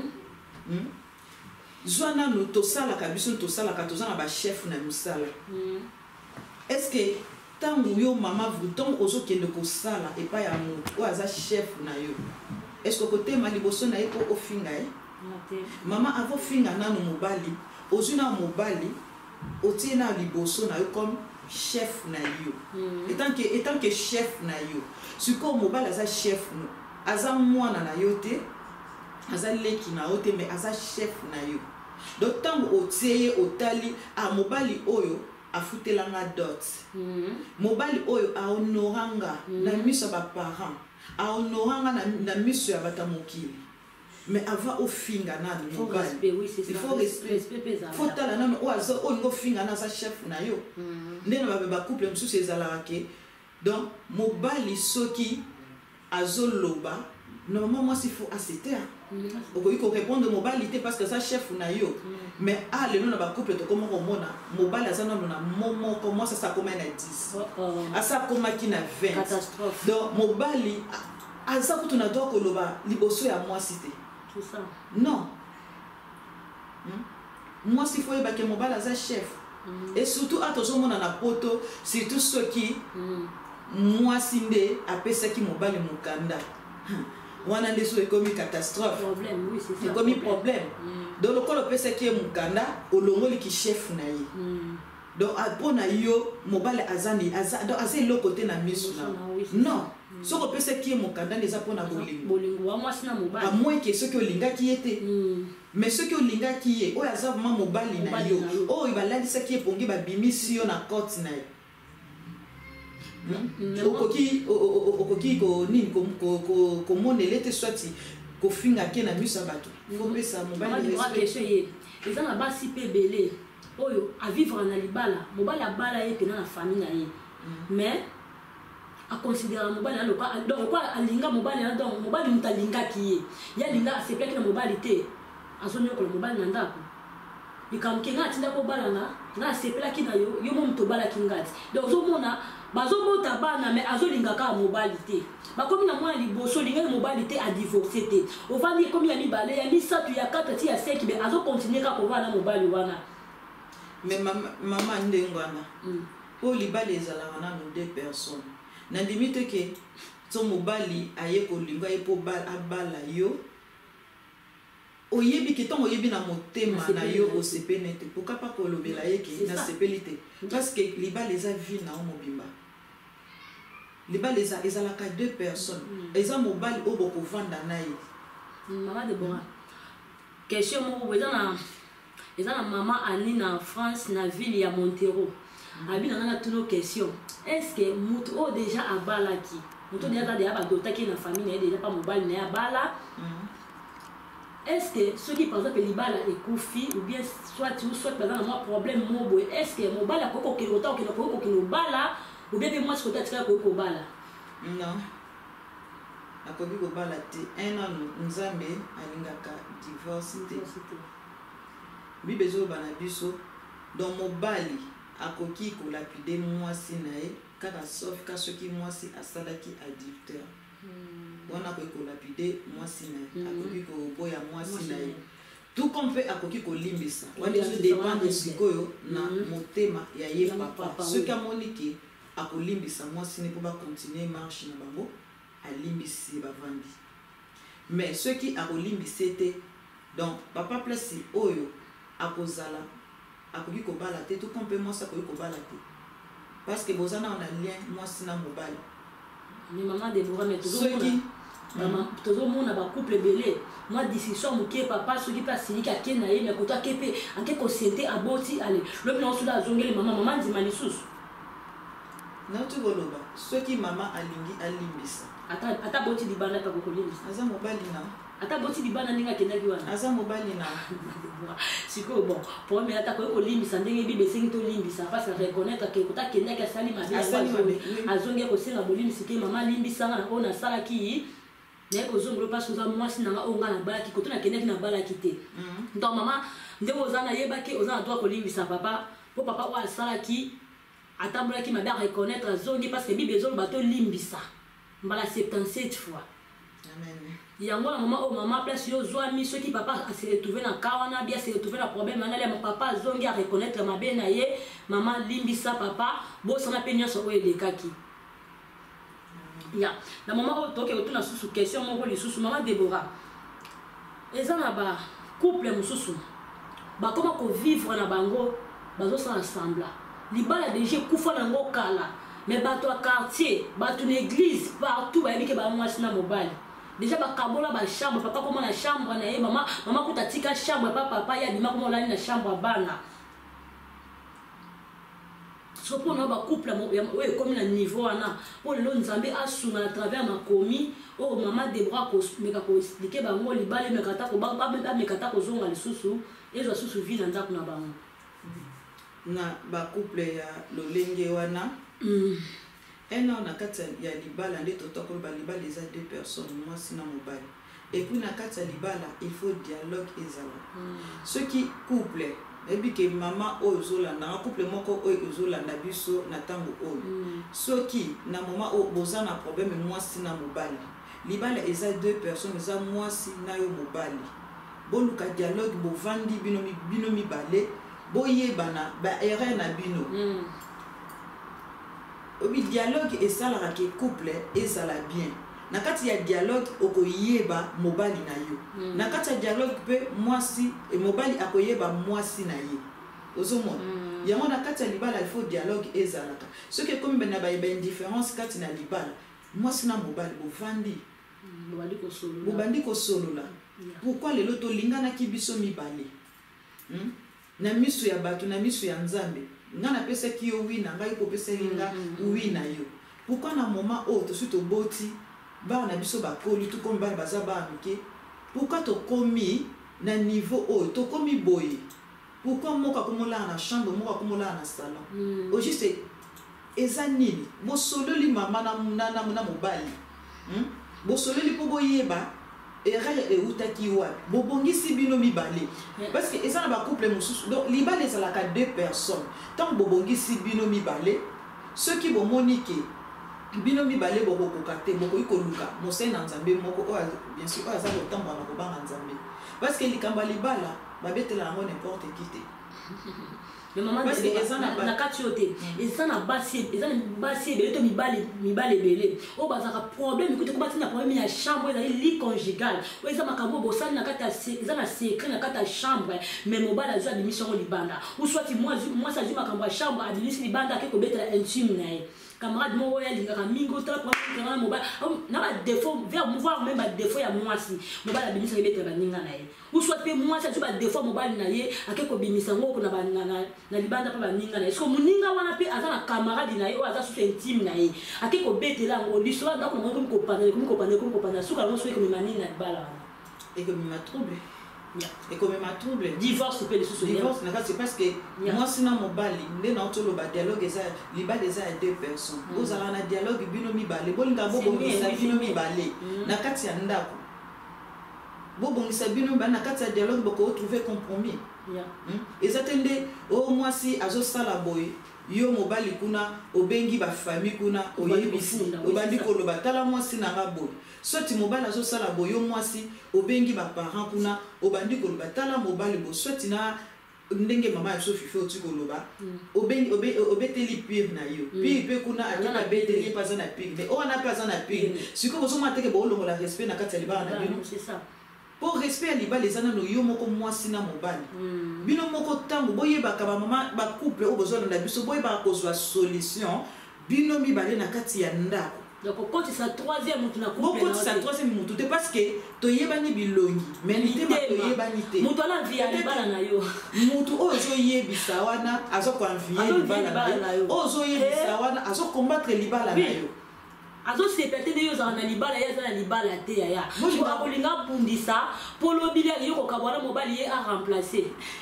[SPEAKER 2] zwana no tosalaka biso tosalaka tozana ba chef na misala est-ce que tango yo mama vuton ozo kende ko sala et pas ya moto aza chef na yo est-ce que côté maliboso na eko ofinga mama avo finga nanu mobali ozuna mobali otina liboso na yo comme chef na yo étant que chef na yo siko mobali aza chef no aza mwana na yo te aza leki na yo te mais aza chef na yo donc tango otieye otali a mobali oyo afutelanga dot mobali oyo aonoranga na miso ba parents aonoranga na miso ya batamokili mais avant au finga na mobali il faut respect faut tala na o azo o ngo finga na sa chef na yo ndena ba couple mususu ezalaka ke donc mobali soki azoloba normalement moi s'il faut accepter il faut répondre mobali te parce que ça chef na yo mais le nom na ba couple to comment mona mobali azana na momo comment ça comme na 10 asa comme qui na 20
[SPEAKER 3] catastrophe
[SPEAKER 2] donc mobali asa kutu na doit koloba liboso ya moi cité
[SPEAKER 3] tout ça
[SPEAKER 2] non moi s'il faut yeba que mobali asa chef et surtout atozomona na poto surtout ceux qui moi sinde apesa ki mobali mukanda wana ndeso ekomi catastrophe
[SPEAKER 3] problème oui c'est ça
[SPEAKER 2] ekomi problème donc lokolo pesa ki mukanda olongoli ki chef na ye donc apona yo mobali azani donc azé le côté na miso na non soko pesa ki mukanda ndeza pona
[SPEAKER 3] bolingo wa mwasi na mobali
[SPEAKER 2] à moins que ceux qui olinga ki était mais ceux qui olinga ki ye o aza vraiment mobali na yo o ibalandi sa ki epongi ba bimisi yo na cote na ye okoki ko nini ko monele te swati ko finga ke na miso bato faut pesa mobali
[SPEAKER 3] respect les ana basi pe belé oyo a vivre na libala mobali abala ye pena na famille na ye mais a considérer mobali na loka donc quoi alinga mobali na donc mobali mutalinga ki ye ya linga se pleki na mobali te azonyo ko mobali na ndako ikamkenga tinda ko balanga na se pleki na yo yo mo mto bala kingati donc ozomona bazobota bana mais azolingaka mobali te bakomi na mwana liboso lingai mobali te a divorcé te ovandi komi ya mibale ya misatu ya 4 ti ya 5 mais azokontinue kaka kovana mobali wana
[SPEAKER 2] mais mama ndenge wana po libala ezalaka nano 2 personnes na ndimi te ke so mobali aye kolinga ye po abala yo oyebi ke ntango oyebi na motema na yo osepene te poka pa kolobela ye ke nasepeli te parce que libala eza vie na yo mobimba libala ezalaka 2 personnes eza mobali oyo bokovanda na ye
[SPEAKER 3] mama Deborah question moko eza na mama ani na France na ville ya Montero abi na ngana tuno question est-ce que mutu o déjà abalaki mutu déjà déjà badotaki na famille na déjà pas mobali na abala est-ce que ceux qui par exemple libala ekufi ou bien soit par exemple un problème mobo est-ce que mobali akoko kilota okino kilobala ou bien moi ce que tu as ko bala
[SPEAKER 2] non akoki kobala te un an nzambe alingaka divorce te bible ezoloba na biso donc mobali akoki kolapide mwasi na ye kaka sauf ka soki mwasi asalaki adultère wana akoki kolapide mwasi na ye akoki koboya mwasi na ye tout comme mpe akoki kolimbisa wana ezodépendre sikoyo na motema ya ye papa soki amoni ke akolimbisa mwasi ne mpo bacontinue marche na bango alimbisi bavandi mais soki akolimbise te donc papa place oyo akozala akoki kobala te tout comme mpe mwasi akoki kobala te parce que bozana on a lien mwasi na mobali
[SPEAKER 3] mais maman Deborah mais tozomona bacouple ebele mwa discussion moke papa soki mpe asiliki ake na ye mais koto ake mpe ake kosente aboti ale lobi na osuda azongeli mama ndima lisusu
[SPEAKER 2] nauti koloba soki mama alingi alimbisa
[SPEAKER 3] ata boti libanda kaka kolimbisa
[SPEAKER 2] aza mobali na
[SPEAKER 3] ata boti libanda ndenge akendaki wana
[SPEAKER 2] aza mobali na
[SPEAKER 3] sikoyo bon premier ata koki kolimbisa ndenge bible esengi tolimbisa parce que reconnaître ke kota akendaki asali mabe azongi kosenga bolimbisi ke mama alimbisanga na oyo nasalaki naye kozongolo parce oza mwasi nanga oyo nga nabalaki koto nakendaki nabalaki te donc mama ndenge oza nayebaki oza na droit kolimbisa papa po papa oyo asalaki atambolaki mabe areconnaître azongi parce que bible ezoloba tolimbisa mbala 77 fois
[SPEAKER 2] amen
[SPEAKER 3] yango na mama o mama place yo zwami soki papa se retrouver na kawana bien se retrouver na problème na le papa zongi a reconnaître mabe na ye mama limbisa papa bo sana pe nyonso o elekaki ya na mama o toke otuna susu question moko lisusu mama Deborah eza na ba couple mususu ba koma ko vivre na bango bazo sa ensemble libala déjà kufa nango kala mais bato a quartier bato na église partout ba yebike ba mwasi na mobali déjà bakabola ba chambre papa comment la chambre na ye mama kutatika chambre papa ya bima comment la na chambre bana so pour na ba couple ouais comme na niveau wana pour le nzambe asuna à travers ma commis oh mama Deborah ko meka ko expliquer ba ngo libale mekata ko ba mekata ko zonga lisusu ezo susu vie na ndako na bango
[SPEAKER 2] na ba couple ya lolenge wana un an na kati ya libala nde totokoloba libala eza 2 personnes mwasi na mobali et puis na kati ya libala il faut dialogue ezala soki couple ebi ke mama oyo ozolanda na couple moko oyo ozolanda biso na ntango oyo soki na moma oyo boza na problème mwasi na mobali libala eza 2 personnes eza mwasi na yo mobali boluka dialogue bovandi bino mibale boyebana ba erreur na bino obi dialogue esalaka ke couple ezala bien na kati ya dialogue okoyeba mobali na yo na kati ya dialogue pe mwasi mobali akoyeba mwasi na ye ozomona yango na kati ya libala il faut dialogue ezalaka soki comme bana ba indifférence kati na libala mwasi na mobali bovandi bobandi kosolola pourquoi lelo tolinganaki biso mibale na miso ya bato na miso ya nzambe nga na pesa ki yo wina ngai ko pesa linga wina yo pourquoi na moment o to suite oboti ba na biso ba koli tout comme ba baza ba mike pourquoi to komi na niveau o to komi boye pourquoi moka komola na chambre moka komola na salon au juste eza nini bo sololi mama na mobali bo sololi po boyeba erreur eutaki wa bobongisi bino mibale parce que eza na ba couple mususu donc libala ezalaka 2 personnes tant bobongisi bino mibale ceux qui vont moniquer bino mibale boko kokate boko ikoluka mosena nzambe moko bien sûr ça le temps bana kobanga nzambe parce que likamba libala babetela yango n'importe qui te.
[SPEAKER 3] Mais maman parce que na katiote eza na basi beleto mibale belé o bazaka problème écoute ko batina problème ya chambre ezali lit conjugal o eza makambo bosali na kata eza na secret na kata chambre mais mobala azwa bimission libanda ou soit moi ça dit makambo ya chambre administre libanda ke ko betela intime na camarade mo ya lingaka mingo tala problème na mobala na ba défaut vers voir même ba défaut ya moi si mobala bimission betela baninga na ou soit pe moi ça dit ba défaut mobala na ye akeko bimisa ngoko na libanda pa baninga na est-ce que muninga wana pe aza na camarade na ye o aza sous intime na ye akeko betela ngo lisola ndako mo ko kopana suka ngo soki ko mani na libala
[SPEAKER 2] et que me trouble et comme ma trouble
[SPEAKER 3] divorce peut les soucis
[SPEAKER 2] divorce c'est parce que moi sinon mon bali ndé na otolo ba dialogue eza liba des à deux personnes vous allez na dialogue bino mi balé bolinga bo bongisa bino mi balé na kati ya ndako bo bongisa bino ba na kati ya dialogue boko trouver compromis eza tende au moins si azo sala boy yo mobali kuna obengi ba famille kuna oyebisi obandi ko loba tala moi si na ngabo soit mobali azo sala boy yo moi si obengi ba parents kuna obandi ko loba tala mobali bo soit na ndenge mama ya sofi fe otiko loba obengi obeteli pire na yo pire pe kuna akana beteli pas na pire mais on a pas na pire siko bozo mateke bo longo la respect na kati ya libana na bino
[SPEAKER 3] c'est ça.
[SPEAKER 2] Pour respect liba les ana no yo moko mwasi na mobali bino moko tango boyebaka ba mama ba couple o besoin na biso boyeba ko zwa solution bino mi balé na kati ya ndako
[SPEAKER 3] donc quand c'est sa troisième mutu na couple
[SPEAKER 2] quand c'est sa troisième mutu parce que to yebani bilongi mais ni te ma to yebani te
[SPEAKER 3] mutu ala via libala na yo
[SPEAKER 2] mutu ozo yebisa wana azo confier libala na yo ozo yebisa wana azo combattre libala na yo
[SPEAKER 3] azo sepete de yo za na libala ya za na libala te ya mo ba kolinga bundisa polo bilia yo ko kabwana mobali ye a remplacer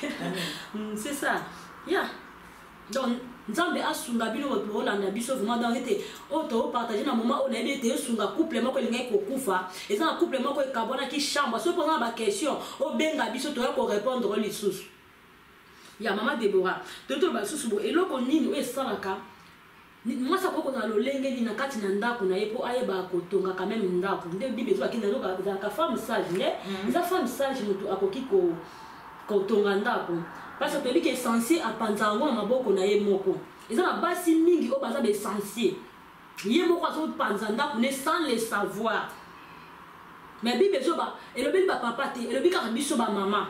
[SPEAKER 3] c'est ça ya donc nzambe asunga bino ko Holanda biso vraiment dans été auto partager na moment on a été sunga couple moko linga ko kufa et ça couple moko e kabwana ki chambre so poser ba question o benga biso to ko répondre les sous ya mama Deborah toto ba sous bo eloko nini o esalaka moi ça poko na lolenge ni na kati na ndako na yepo ayeba ko tonga quand même ndako nde bibezo akina zo ka femme sage ne za femme sage mutu akoki ko tonga ndako parce que lui est censé apanza ngo maboko na ye moko eza na basi mingi o baza be censé ye moko azo panza ndako ne sans le savoir mais bibezo ba elobi ba papa te elobi ka biso ba mama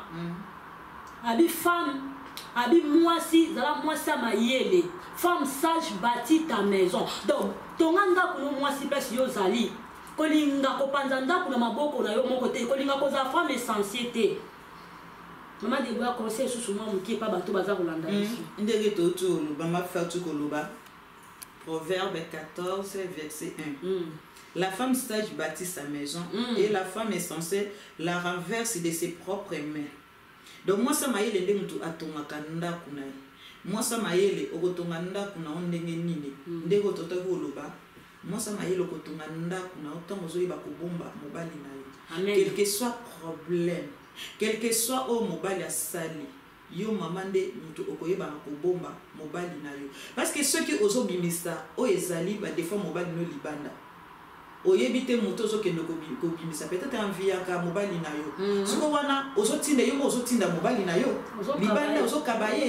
[SPEAKER 3] abi femme abi mwasi zala mwasi mayele femme sage bâtit ta maison donc tonga ndako no mwasi pesi yo zali kolinga kopanza ndako na maboko na yo moko te kolinga koza femme essentielle te maman Deborah conseil sous moi qui pas bateau bazar Holanda ici
[SPEAKER 2] ndenge toto lobama faire tout koloba Proverbe 14 verset 1 la femme sage bâtit sa maison et la femme essentielle la renverse de ses propres mains. Donc moi ça maïle ndenge mutu atongaka ndako na moi ça maïle okotonga ndako na ndenge nini ndenge toto koloba moi ça maïle okotonga ndako na otango zo yeba kobomba mobali na yo quel que soit problème quel que soit au mobile ya sali yo mamande mutu okoyeba ko bomba mobile na yo parce que ceux qui ozo bimisa o ezali ba des fois mobile no libanda oyebite mutu ozo kendo ko bimisa peut-être envia ka mobile na yo siko wana ozo tinda yo ozo tinda mobile na yo libanda ozo kabaye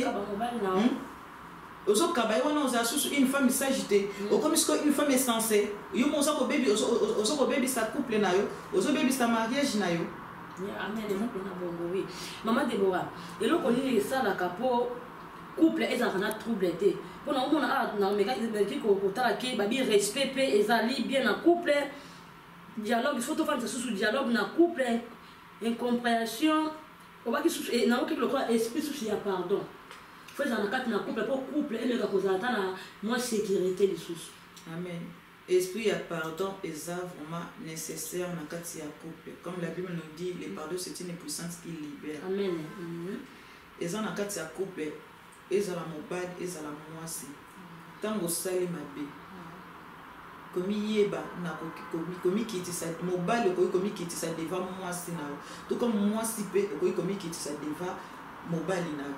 [SPEAKER 2] ozo kabaye wana ozo asusu une femme sagité o comme ce une femme est censée yo mo ozo ko baby sa couple na yo ozo baby sa mariage na yo.
[SPEAKER 3] Amen, oui. Maman Deborah, et là, on est ça la capo couple et ça a trouble été. Pour nous, on a mais quand il faut babi respect et ezali bien en couple dialogue, il faut faire ça sous dialogue na couple incompréhension. On va que na que le croit esprit sous pardon. Faut ça na quatre na couple et le cause na moi sécurité les sous.
[SPEAKER 2] Amen. Esprit à pardon est vraiment nécessaire dans le cas couple. Comme la Bible nous dit, le pardon c'est une puissance qui libère.
[SPEAKER 3] Amen.
[SPEAKER 2] Et dans le cas couple, et ça la mobile, et ça la moisi. Tant que ça est ma bé. Comme yeba na comme qui dit ça mobile comme qui dit ça devant moisi na. Tout comme moisi pe comme qui dit ça devant mobile na.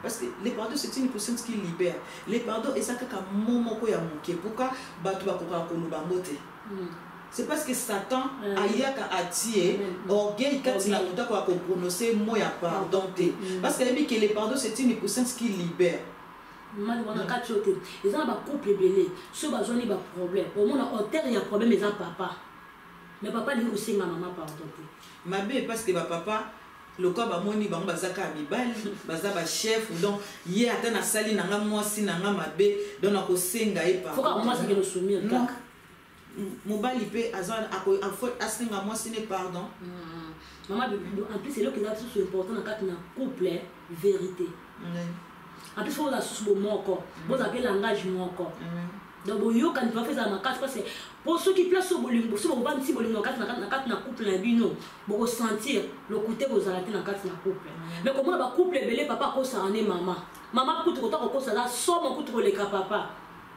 [SPEAKER 2] parce que les pardons c'est une puissance qui libère. Les pardons et ça kaka momoko ya moke. Pourquoi batu bakoka koloba mbote? C'est parce que Satan ayaka attié orgueil quand il a longtemps qu'on prononcer mot ya pardon. Parce qu'il a dit que les pardons c'est une puissance qui libère.
[SPEAKER 3] Ils ont un couple belé, ceux qui ont des problèmes. Au moins, en terre, il y a un problème, ils ont papa. Mais papa dit aussi ma maman pardon.
[SPEAKER 2] Ma belle, parce que papa, le corps va moni bango bazaka mibali, bazaba chef donc hier ata na sali nanga mwasi nanga mabe donc na kosenga e papa.
[SPEAKER 3] Faut que moi ça que le soumis
[SPEAKER 2] non. Mobali pe azan ako asenga mwasi ne pardon.
[SPEAKER 3] Maman en plus c'est là que ça c'est important dans quatre couple vérité. En plus, il faut la source de mon encore. Vous avez le langage mon encore. Donc, quand tu vas faire ça, parce que pour ceux qui placent sur le bolingo, si vous avez un petit bolingo, quand vous avez couple, vous allez sentir le côté que vous avez dans le couple. Mais comment le couple est belé, papa, ça en est maman. Maman, pour tout le ça là, soit mon couple les cas, papa.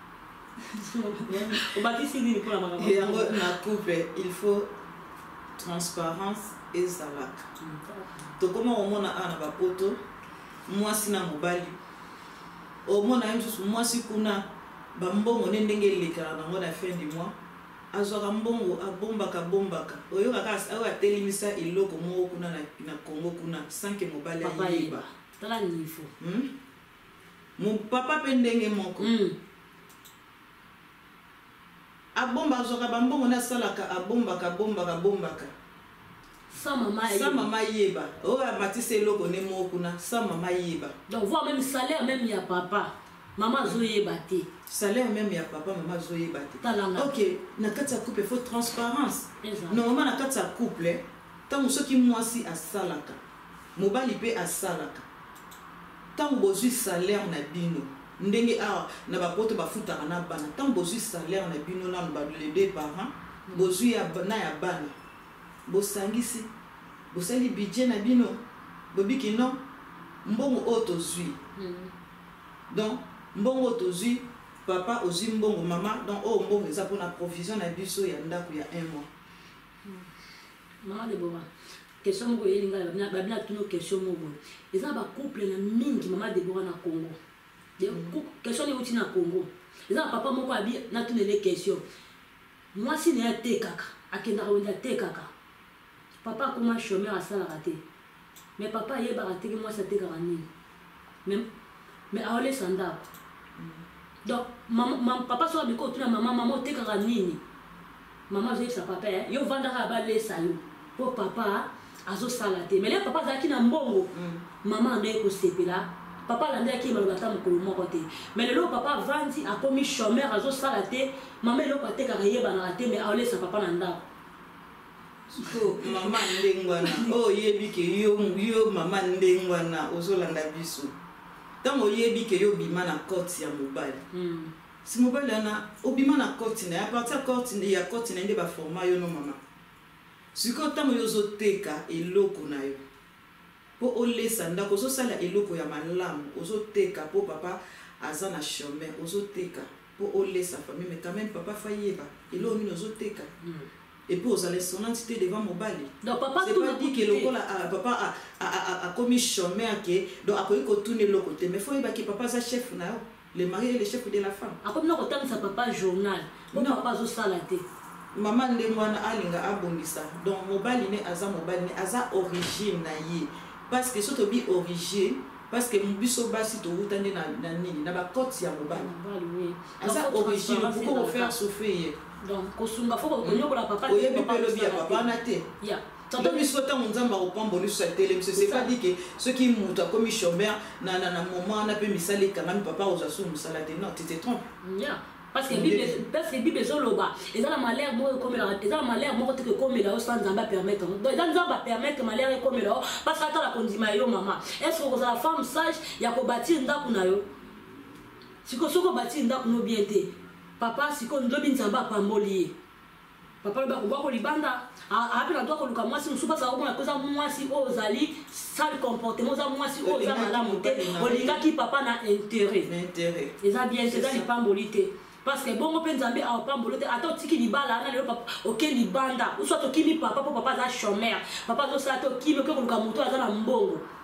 [SPEAKER 3] Au bâti, c'est dit pour la maman.
[SPEAKER 2] Et dans le couple, il faut transparence et salak. Donc, comment on a un poto, moi, si na mobali. Au moins, moi, si kuna bambongo ndenge lekala nango na fin du mois, azwaka mbongo abombaka bombaka. Oyo kaka awa telimisa eloko moko kuna na Congo kuna sans que mobali ayeba.
[SPEAKER 3] Tala niveau.
[SPEAKER 2] Mon papa pe ndenge moko. Abomba azwaka bambongo na salaka abombaka bombaka.
[SPEAKER 3] Sans
[SPEAKER 2] maman yeba. Oh, amatise eloko ne moko kuna sans maman yeba.
[SPEAKER 3] Donc voir même salaire même il y a papa. Maman zoye bate.
[SPEAKER 2] Salaire même il y a papa, maman zoye bate. OK, na kati ya couple il faut transparence. Normalement na kati ya couple, tant ceux qui mwasi asalaka. Mobali pe asalaka. Tant bozui salaire na bino. Ndenge awa na ba poto ba futaka na bana. Tant bozui salaire na bino na ba les deux parents, bozui ya na ya bana. Bosangisi bosali budget na bino bobiki non mbongo otozui donc mbongo otozui papa ozui mbongo mama donc oh mbongo eza pour la provision na biso ya ndako ya 1 mois.
[SPEAKER 3] Maman de boba question moko yelinga babina tuno question moko eza ba couple na mingi maman de boba na Congo de question ni uti na Congo eza papa moko abi na tunele question moi si ne te kaka akenda ronda te kaka papa comment chômeur à ça la raté mais papa yé baraté que moi ça te garanti mais à aller sanda donc maman papa soit biko tu na maman te garanti maman j'ai sa papa yo vendra ba les sayo pour papa azo salaté mais là papa zaki na mbongo maman ndé ko sepela papa landa ki malobata mokolo moko te mais le papa vandi a commis chômeur azo salaté maman lo pa te garanti ba na raté mais à aller sa papa landa.
[SPEAKER 2] Oh, maman ndengwana. Oh, yebi ke yo maman ndengwana ozolanda biso. Tango yebi ke yo bima na cote ya mobali. Si mobali ana obima na cote na a partir cote ya cote na ndeba format yo no mama. Siko tango yo zoteka eloko na yo. Po olesa ndako sala eloko ya malamu ozoteka po papa azana chômeur ozoteka po olesa famille mais quand même papa fayeba elo ni ozoteka. Et puis aux allez son entité devant mobali.
[SPEAKER 3] Donc papa
[SPEAKER 2] c'est pas dit que le papa a commis chômeur que donc après qu'on tourne le côté mais faut que papa sa chef na le mari est le chef de la femme.
[SPEAKER 3] Après non autant sa papa journal. Non papa zo salaté.
[SPEAKER 2] Maman ndemwana alinga abondisa. Donc mobali ne aza mobali ne aza origine na ye. Parce que surtout bi origine parce que mbiso basi to utande na nini na ba côte ya mobali.
[SPEAKER 3] Oui.
[SPEAKER 2] Aza origine pourquoi faire souffrir.
[SPEAKER 3] Donc kosunga faut que nyokola papa
[SPEAKER 2] papa na te
[SPEAKER 3] ya
[SPEAKER 2] tant biso ta nzamba opambo ni sa télé c'est pas dit que ceux qui muta comme chômeur na moment na pe misali quand même papa aux assume salade non tu te trompes
[SPEAKER 3] ya parce que bible zoloba eza na malheur mo comme la eza na malheur mo que comme la au sans nzamba permettre donc eza nzamba permettre malheur comme la parce que ata la kondima yo maman est-ce que la femme sage ya ko bâtir ndako na yo siko soko bâtir ndako no bien te papa siko ndobi nzamba pamboli papa ba ko libanda apela toi ko luka mwasi musuba sa ko na koza mwasi ozali sale comportement za mwasi oza malamu te olinga ki papa na intérêt eza bien c'est ça li pamboli te parce que bongo pe nzambe a pamboli te ata tiki libala na le papa OK libanda ou soit to kimi papa pour papa za chômeur papa zo sa to kimi ko luka muto aza na mbongo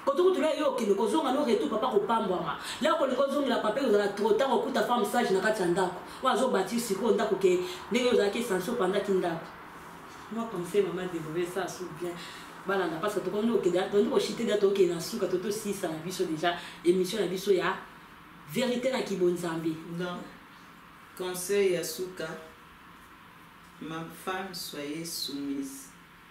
[SPEAKER 3] Quand tu es yo qui le causon alors retour papa ko pambwa là ko le causon la papa vous a trop tard ko ta femme sage na kati ndako wa zo bâtir ko ndako ke ndenge vous a ki sanso pendant kindako moi pensais maman développer ça sous bien bala na parce que to kono ke da to ko chiter da to ke na suka to 6 na biso déjà émission na biso ya vérité na kibonzambe
[SPEAKER 2] donc conseil à Souka, ma femme soyez soumise.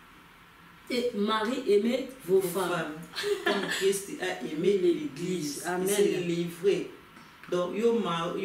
[SPEAKER 3] Et Marie, aimez vos femmes.
[SPEAKER 2] Comme Christ a aimé l'Église.
[SPEAKER 3] Amen.
[SPEAKER 2] C'est livré. Donc, yo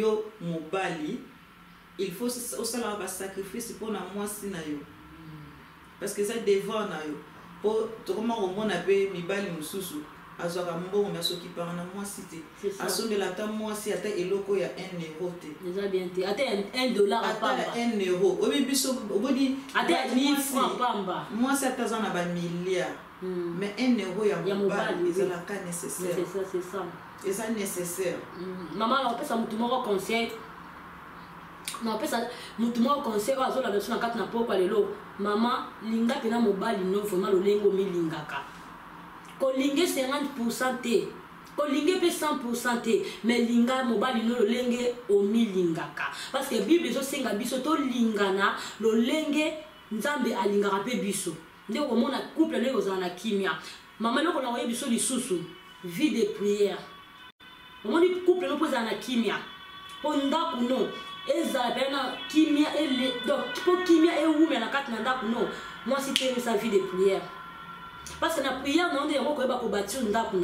[SPEAKER 2] mobali, il faut aussi avoir sacrifice pour moi si na yo. Parce que ça devant na yo. Pour comment au monde appelle mibali mususu. Azora mbongo mais ceux qui parlent na moi cité. À son de la temps moi si ata eloko ya 1 euro te.
[SPEAKER 3] Déjà bien te. Ata $1 à pamba.
[SPEAKER 2] Ata 1 euro. Obi biso obodi
[SPEAKER 3] ata 1000 francs pamba.
[SPEAKER 2] Moi c'est ata na ba milliard. Mais 1 euro ya mobali ezala ka nécessaire.
[SPEAKER 3] C'est ça.
[SPEAKER 2] Et ça nécessaire.
[SPEAKER 3] Maman on peut ça mutu moko conseil. Non peut ça mutu moko conseil azo la leçon na kati na poko lelo. Maman linga pena mobali no vraiment lo lengo mi lingaka. Kolinge 50% te kolinge pe 100% te mais linga mobali no lolenge omi lingaka parce que bible zo senga biso to lingana lolenge nzambe alingaka pe biso nde ko mona couple ne ozana kimia mama loko na oye biso lisusu vie de prière omoni couple no poza na kimia po ndaku no ezala pe na kimia ele donc po kimia e wume na kati na ndaku no moi si te sa vie de prière. Parce que la prière, non, on va bâtir une date.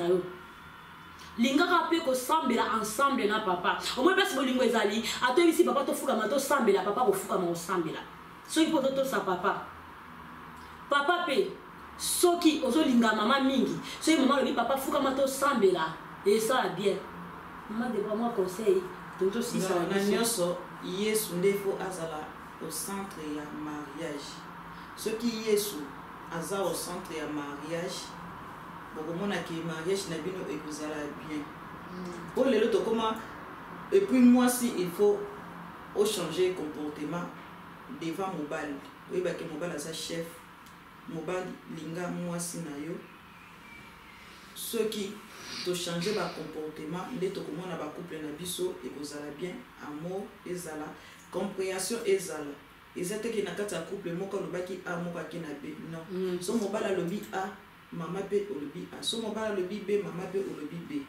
[SPEAKER 3] Linga rappelle que sambela ensemble na papa. Au moins parce que lingo ezali, ato ici papa to fuka mato sambela papa ko fuka ma sambela. So il faut to sa papa. Papa pe soki ozo linga mama mingi. So il maman le papa fuka mato sambela et ça bien. Maman de vraiment conseil. Donc aussi ça
[SPEAKER 2] na nyoso Yesu ndefo azala au centre ya mariage. Ce qui Yesu aza au centre ya mariage bokomona ke mariage na bino ekozala bien pour lelo to comment et puis moi si il faut changer comportement devant mobile oui ba ke mobile aza chef mobile linga moi si na yo ceux qui to changer ba comportement nde to komona ba couple na biso ekozala bien amour ezala compréhension ezala. Et c'est que dans le couple, je A, je B. Non. So mobala lobi A, maman B ou lobi A. So mobala lobi B, maman B ou lobi B.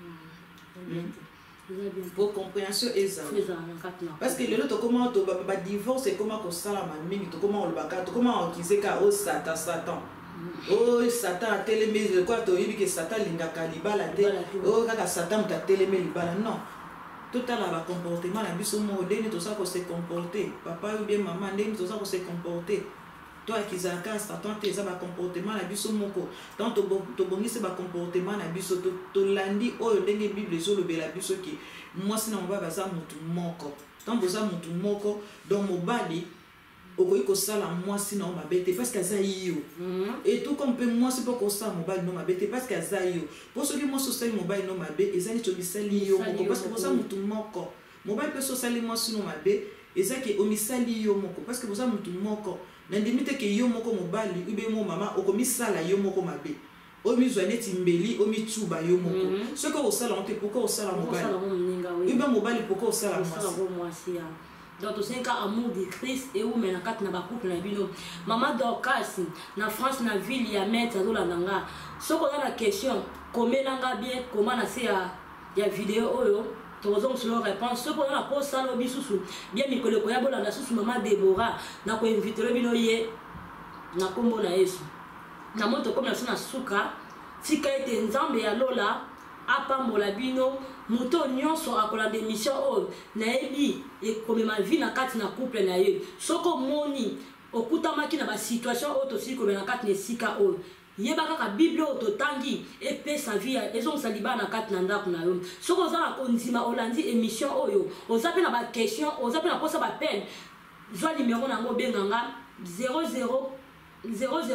[SPEAKER 2] Pour compréhension et ça. Parce que le autre comment tu vas divorce et comment on sala mamie, comment on le baka, comment on disait que oh Satan. Oh Satan a télémé quoi tu dis que Satan linga kalibala te. Oh kaka Satan t'a télémé libala non. Tout à l'heure, le comportement, la biso modèle, tout ça qu'on se comporter. Papa ou bien maman, tout ça qu'on se comporter. Toi qui zakas, toi tu as un comportement, la biso moko. Tant tu bongi c'est un comportement, la biso tu landi oh dengue bible sur le bela biso qui moi sinon on va baza mutu moko. Tant boza mutu moko dans mon bali. Okoyi ko sala moi sinon ma bête parce que ça yo et tout comme peut moi c'est pas ko ça mobile non ma bête parce que ça yo pour ceux qui moi social mobile non ma bête et ça ni to misali yo parce que pour ça mutu moko mobile peut social moi sinon ma bête et ça qui o misali yo moko parce que pour ça mutu moko na limite que yo moko mobile ou bien mo maman o ko misala yo moko ma bête o mi zoane timbeli o mi tuba yo moko ce que o sala on te pourquoi o sala mobile ou bien mobile pourquoi o sala moi
[SPEAKER 3] donc tu sais amour de Christ et où mais na kat na ba couple na bino maman Dorcas na France na ville ya mettre zo la nanga soko na question comment nanga bien comment na se ya vidéo oyo tozong sur réponse soko na post ça lo bisusu bien mikolo ko ya bola na susu maman Deborah na ko inviter le bino ye na kombo na Yesu na moto comme na suka tika ete nzambe ya lola apambola bino muto nyonso akola démission o na ebi e comme ma vie na kati na couple na ye soko moni okutamaki na ba situation o to siko na kati na sika o yeba kaka bible o to tangi e pe sa vie ezo saliba na kati na ndako na yo soko za ko nzima olandi émission oyo ozape na ba question ozape na posa ba peine zo numéro na ngo benganga 0049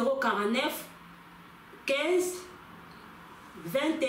[SPEAKER 3] 15 21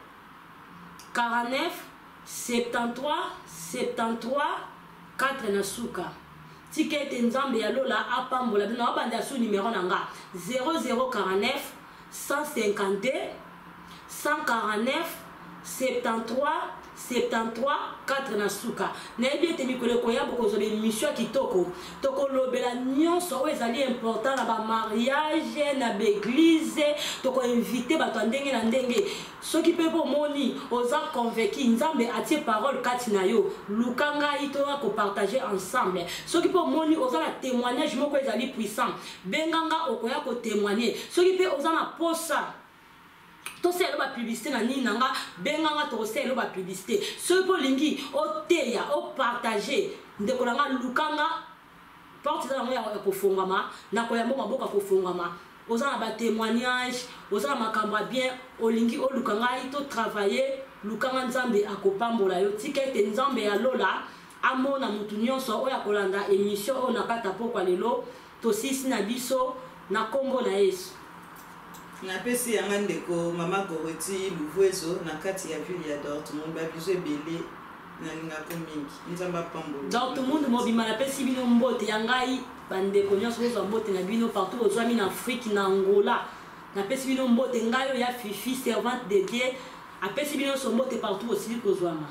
[SPEAKER 3] 49 73 73 4 na suka tikete nzambe ya lola apambola bino abanda su numéro nanga 0049 152 149 73 73 4 na suka nayebi ete mikolo koyamba kozwa émission kitoko tokolobela nyonso oyo ezali important na bamariage na baeglise tokoinvite bato ya ndenge na ndenge soki mpe pomoni oza convaincu nzambe atie parole kati na yo luka ngai toya kopartage ensemble soki pomoni oza na témoignage moko ezali puissant benganga okoya kotémoigner soki mpe oza na posa toselo ba publicité na nini nanga benganga toselo ba publicité soki po lingi oteya o partager ndeko nanga lukanga porte za ngo ya kofungama na koyamba maboka kofungama oza na ba témoignage oza na makambo bien olingi olukanga ito travailler lukanga nzambe akopambola yo tikete nzambe ya lola amona mutu nyonso oya kolanda émission o na kata pokwa lelo tosisi na biso na kombo na Yesu.
[SPEAKER 2] napesi yanga ndeko mama Goreti Luvuezo na kati ya ville ya Dortmund babizo ebele nalingako mingi nzamba pambo
[SPEAKER 3] Dortmund mobima napesi bino mbote yangai bandeko nyonso ozwa mbote na bino partout ozwami na Afrique na Angola napesi bino mbote ngayo ya Fifi servante de Dieu apesi bino so mbote partout osili kozwama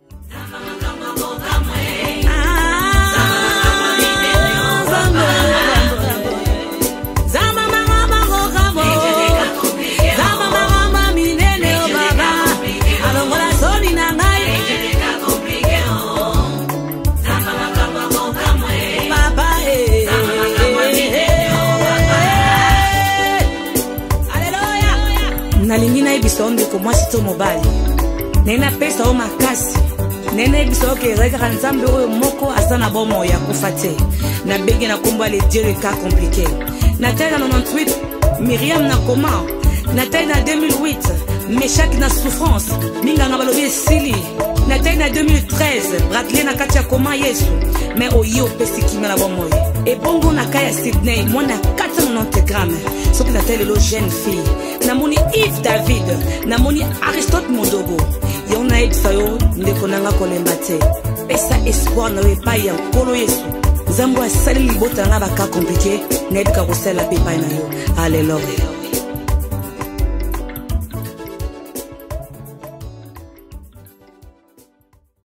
[SPEAKER 4] nalingi nayebisa ondeko mwasi to mobali nena pesa o makasi nena yebisa oke ezalaka nzambe oyo moko aza na bomo ya kufa te nabenge na kombo ale Dieu le cas compliqué natai na 98 Myriam na coma natai na 2008 Meshak na souffrance minganga balobi esili natai na 2013 Bradley na kati ya koma Yesu me oyi opesi kimia na bomo ebongo na kai ya Sydney mwana 490 grammes soki natai lelo jeune fille namoni Yves David namoni Aristote Mondogo yo nayebisa yo ndeko nanga kolemba te pesa espoir na yo epai ya nkolo Yesu nzambe asali libota nanga baka komplike nayebika kosala mpe epai na yo alleluya